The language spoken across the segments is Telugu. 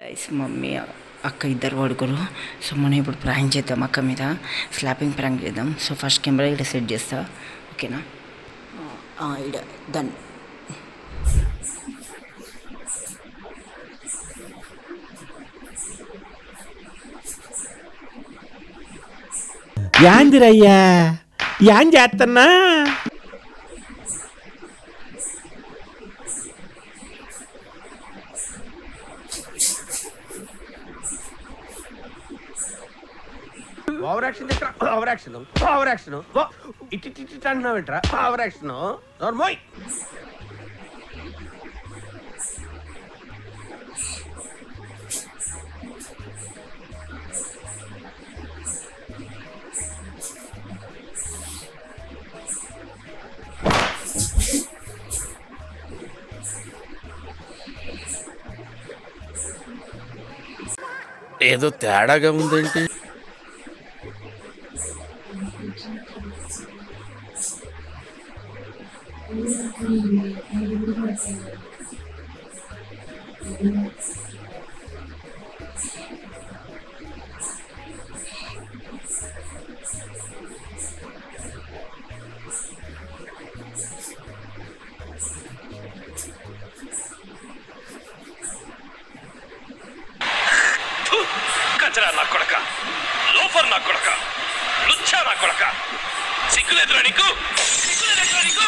గైస్ మమ్మీ అక్క ఇద్దరు పడుకోరు. సో మనం ఇప్పుడు ప్రాంక్ చేద్దాం, అక్క మీద స్లాపింగ్ ప్రాంక్ చేద్దాం. సో ఫస్ట్ కెమెరా ఇక్కడ సెట్ చేస్తా, ఓకేనా? ఇక్కడ డన్. యాందిరయ్యా యాన్ చేస్తున్నా over action over action over action ఇట్టి అంటున్నావు ఏంట్రా? ఓవర్ యాక్షన్ నోర్మోయ్. ఏదో తేడాగా ఉందేంటి? కచరా నా కొడక, లోఫర్ నా కొడక, లుచ్చా నా కొడక, సిగ్గులేదురా నీకు? సిగ్గులేదురా నీకు?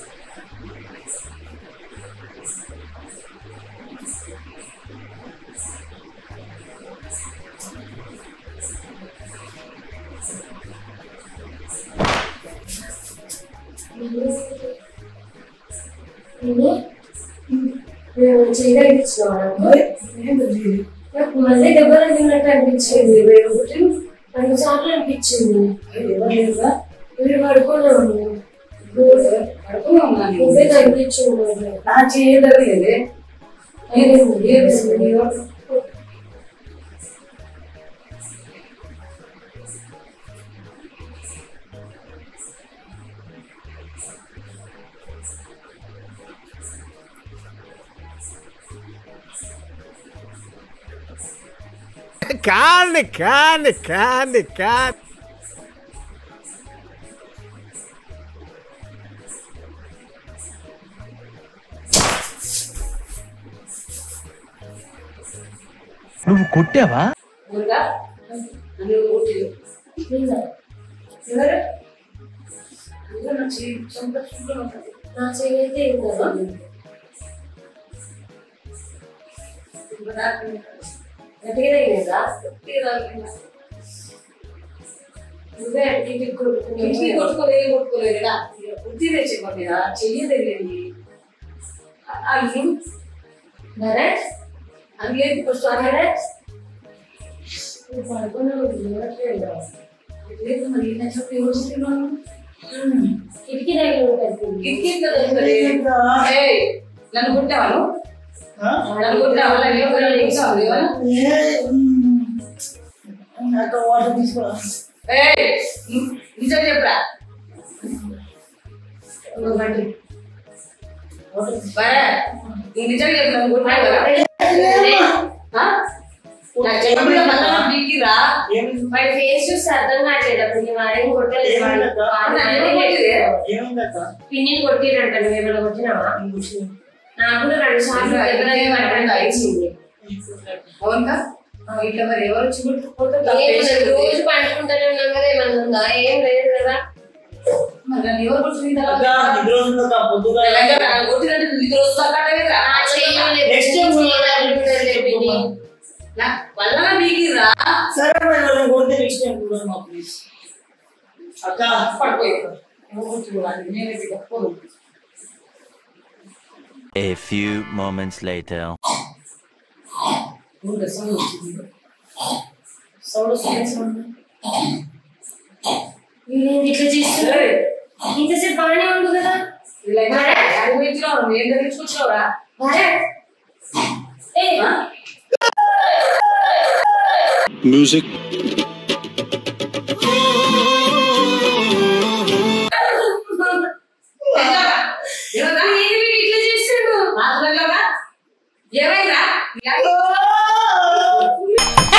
మళ్ళీ దెబ్బ తగిలినట్టు అనిపించింది. రెండు సార్లు అనిపించింది. మీరు పడుకున్నాము, నువ్వే తగ్గించింది. నా చేయలేదు. కాని కాని కాని కాని నువ్వు కొట్టావా? నా చేయైతే నువ్వే కొట్టుకోలేదా? బుద్ధి తెచ్చిపోతుందా? చెయ్యదేంటి నరేష్ అందులేదు ఫస్ట్ నరేష్ నువ్వు పడుకున్నావు, లేదు. మరి నా చెప్పి ఎవరు చెప్తున్నాను? కిటికీ దగ్గర ఉంటుంది. కిటికీ నన్ను కుట్టావాను? నన్ను కుట్టావా? వాటర్ తీసుకో. నిజం చెప్పరా? నిజం చెప్పు. ఫేస్ చూస్తే అర్థం కావట్లేదు. అప్పుడు నీ వాడేం కొట్టలేదు. పిన్నిని కొట్టిరంట. నువ్వేమైనా కొట్టినావా? నాకు కూడా 2 సార్లు అయింది. అవునా? ఇట్లా మరి ఎవరు వచ్చి రోజు పండుకుంటూనే ఉన్నాం కదా, ఏమన్నా ఉందా? ఏం లేదు కదా. ఎవరు కొట్టిన వల్ల మీకిరా అక్క పడిపోయారు. A few moments later. ఇట్లా చేస్తున్నా ఇంతసేపు బాగానే ఉండు కదా. ఏం తగ్గించుకొచ్చినావురా? మ్యూజిక్ ఇట్లా చేస్తాడు. ఏమైందా?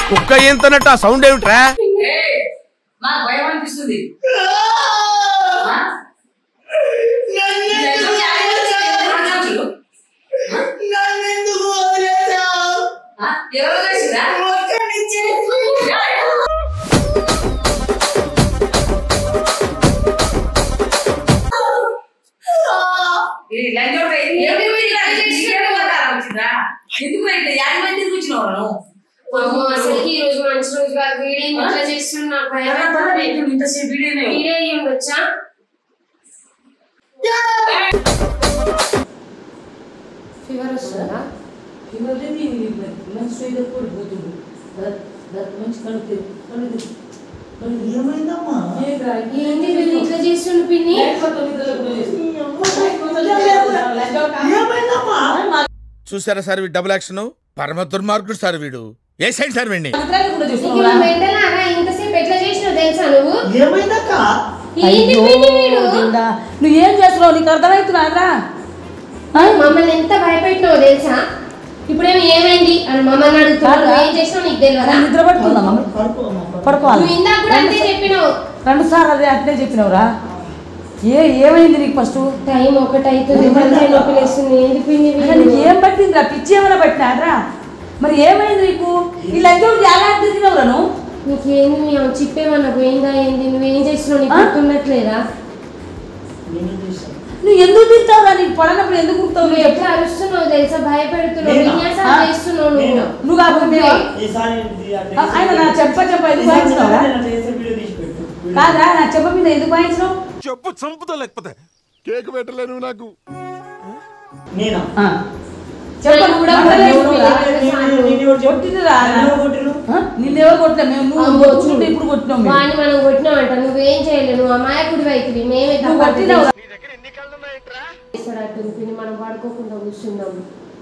కుక్క ఏంతనట్టు ఆ సౌండ్ ఏమిట్రా? నాకు భయం అనిపిస్తుంది. ఎవరు చేసిరా? ఎందుకు ఇట్లా 50 మంది కూర్చున్నావు? అసలు ఈ రోజు మంచి రోజు కాదు. వీడియో ఇట్లా చేస్తున్నా ఇంతసేపు వీడియో ఉండొచ్చా? ఫీవర్ వస్తుందా? ఏంటి వీళ్ళు ఇట్లా చేస్తుండు పిన్ని? చూసారా సార్ వీడు డబుల్ యాక్షన్ పరమ దుర్మార్గుడు సార్ వీడు. ఏ సైడ్ సార్ వీడిని? ఇంతసేపు ఎట్లా చేసినావు తెలుసా నువ్వు? నువ్వేం చేస్తున్నావు? నీకు అర్థమవుతున్నారా? మమ్మల్ని ఎంత భయపెట్టినావు తెలుసా? ఇప్పుడేమో ఏమైంది అని మమ్మల్ని అడుగుతున్నావు. ఏం చేసినావు నీకు తెలియదా? నిద్ర పడుతుందా? పడుకోవాలి. నువ్వు ఇందాక కూడా అంతే చెప్పినావు. 2 సార్లు అదే అట్లే చెప్పినవురా. ఏమైంది నీకు? ఫస్ట్ టైం 1 అవుతుంది. ఏం పట్టిందిరా? పిచ్చి ఏమైనా పట్టినారా? మరి ఏమైంది నీకు? ఇలా ఎలా తిరిగినవురా నువ్వు? నీకేంది మీ చిప్పేమన్నా పోయిందా ఏంది? నువ్వేం చేసినావు? నీకు గుర్తుండట్లేదా? నువ్వు ఎందుకు తింటావురా? నీకు పడనప్పుడు ఎందుకు గుర్తావు? నువ్వు ఎట్లా అరుస్తున్నావు తెలుసా? భయపెడుతున్నావు, విన్యాసాలు చేస్తున్నావు నువ్వు కాకపోతే ఆయన నా చెప్ప ఎందుకు వాయించినావురా? కాదా నా చెప్ప మీద ఎందుకు వాయించినావు? చెప్పు చంపుతా లేకపోతే కేక్ పెట్టలేను నాకు. చెప్పను కూడా కొట్టినరా? నిన్నెవరు కొట్టలే. మేము నువ్వు కొట్టుకుంటే ఇప్పుడు కొట్టినాం. వాడిని మనం కొట్టినామంట. నువ్వేం చేయలేవు. నువ్వు అమాయకుడి అవుతుంది. మేమే కొట్టినావు. మనం పడుకోకుండా కూర్చున్నాము.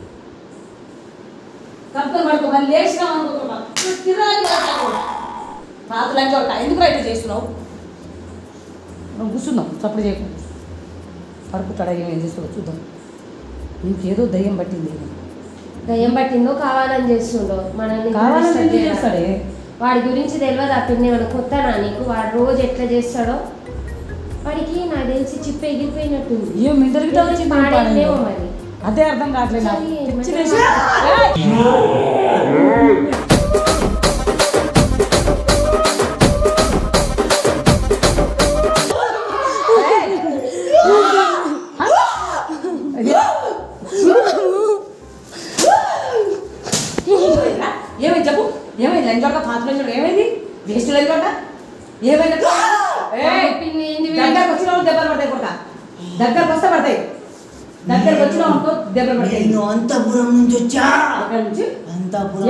ఎందుకు రైట్ చేస్తున్నావు? నువ్వు కూర్చున్నావు చప్పుడు చేయకుండా. పడుకుంటాడా? ఏం చేస్తావు చూద్దాం. నీకేదో దయ్యం పట్టింది. దయ్యం పట్టిందో కావాలని చేస్తుండో మనల్ని కావాలని చేస్తాడే. వాడి గురించి తెలియదు. ఆ పిన్ని ఏమైనా కొత్తనా నీకు? వాడు రోజు ఎట్లా చేస్తాడో వాడికి నాకు తెలిసి చిప్ప ఎగిరిపోయినట్టుంది. పాడేమో మరి. అదే అర్థం కావట్లేదు. ఏమైంది చెప్పు? ఏమైంది? లంచోట పాత్ర ఏమైంది? వేస్ట్ లంచోట ఏమైంది? దగ్గరకు వచ్చిన దెబ్బలు పడతాయి. కొట్ట దగ్గరకు వస్తే పడతాయి. దగ్గరకు వచ్చిన దెబ్బలు పడతాయి. అంతపురం నుంచి వచ్చా. అక్కడ నుంచి అంతపురం.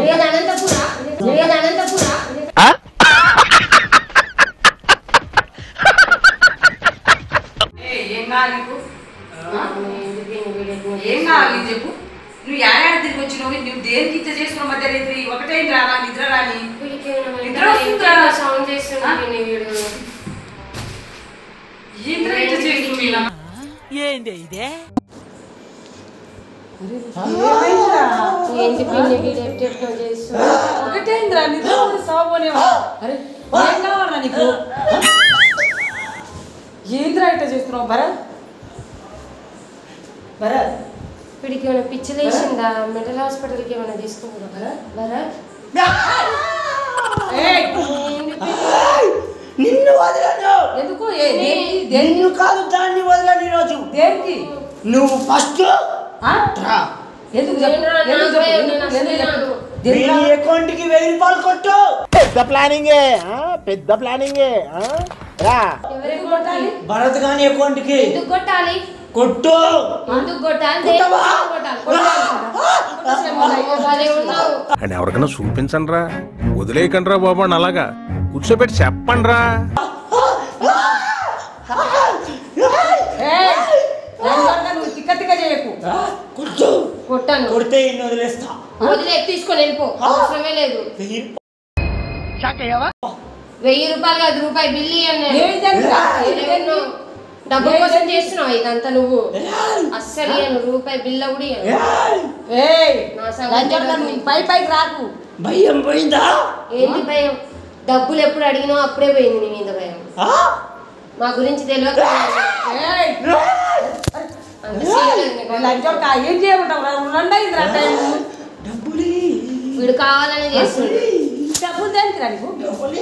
ఏం కావాలి చెప్పు? నువ్వు ఏడాది తిరిగి వచ్చినావు. నువ్వు దేనికి ఇంత చేస్తున్నావు? మధ్య రైతు ఒకటే రావా? నిద్ర రాని సౌండ్ చేస్తున్నాడు. ఏంటి ఇదే? ఏంటి పిన్ని చేస్తున్నా? ఒకటేంద్రా నిద్ర సాగునేవా? అరే ఏం కావాలా నీకు? ఏంద్రా ఇట్లా చేస్తున్నావు? భరత్ భరత్ వీడికి ఏమైనా పిచ్చిలేసిందా? మెంటల్ హాస్పిటల్కి ఏమైనా తీసుకోకూడదా? భరత్ నిన్ను వదలను. ఎందుకు? నిన్ను కాదు దాన్ని వదలను ఈరోజు. దేనికి? నువ్వు ఫస్ట్ ఎందుకు అకౌంట్ కి 1000 రూపాయలు కొట్టు. పెద్ద ప్లానింగే పెద్ద ప్లానింగే. ఎవరికి కొట్టాలి? భరత్ గాని అకౌంట్ కి ఎందుకు కొట్టాలి? కొట్టు. ఎందుకు కొట్టాలి? అని ఎవరికైనా చూపించండి రా. వదిలేయకండి రా బాబు. అలాగా కూర్చోబెట్టి చెప్పండి రా. నువ్వు తిక్క తిక్క చేయకు. కొట్టాను. కొడితే ఇన్ని వదిలేస్తా. వదిలే తీసుకొని వెళ్ళిపో. అవసరమే లేదు. 1000 రూపాయలు కాదు, రూపాయి బిల్లు ఇవ్వండి. డబ్బు కోసం చేస్తున్నావు ఇదంతా నువ్వు. అస్సలు రూపాయి బిల్ల కూడా పైకి రాకు. భయం పోయిందా? ఏంటి భయం? డబ్బులు ఎప్పుడు అడిగినావు అప్పుడే పోయింది నీ మీద భయం. మా గురించి తెలియదు. ఏం చేయమంటావు? వీడు కావాలని చేస్తుంది. డబ్బులు దేనికి రా నీకు?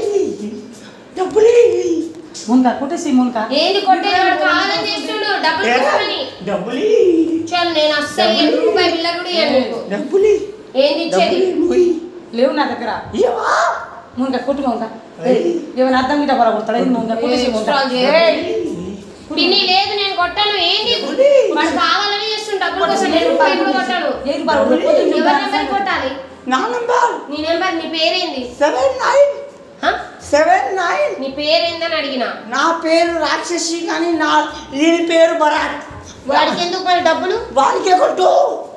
మునక కొట్టేసి మునక ఏంది కొట్టేది? వాడు కావాలని చేస్తుడు డబ్బులు కోసమని. చల్ నేను అస్సలు రూపాయి బిల్ల కూడా ఇవ్వను. ఏంది ఇచ్చేది? లేవు నా దగ్గర. మునక కొట్టు మునక. ఏమైనా అర్థం గిట్ట పడగొడతాడు. మునక కొట్టేసి పిన్ని లేదు నేను కొట్టాను. ఏంది వాడు కావాలని చేస్తుండు డబ్బుల కోసం. నేను రూపాయి కూడా కొట్టాను. ఎవరి నెంబర్ కొట్టాలి? నా నెంబర్. నీ నెంబర్. నీ పేరేంది? 79 నీ పేరేందని అడిగినా. నా పేరు రాక్షసి కానీ దీని పేరు భరత్. వాడికి ఎందుకు మరి డబ్బులు? వాడికే కొట్టు.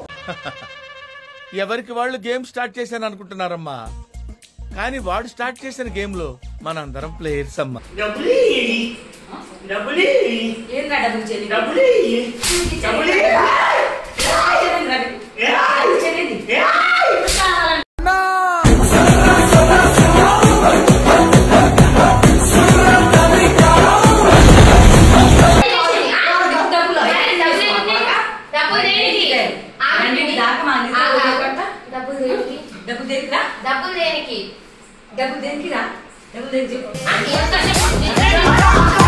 ఎవరికి వాళ్ళు గేమ్ స్టార్ట్ చేశాను అనుకుంటున్నారమ్మా, కానీ వాడు స్టార్ట్ చేసిన గేమ్ లో మనందరం ప్లేయర్స్ అమ్మా. డబ్బులు దేనికి రా? డబ్బులు దేనికి?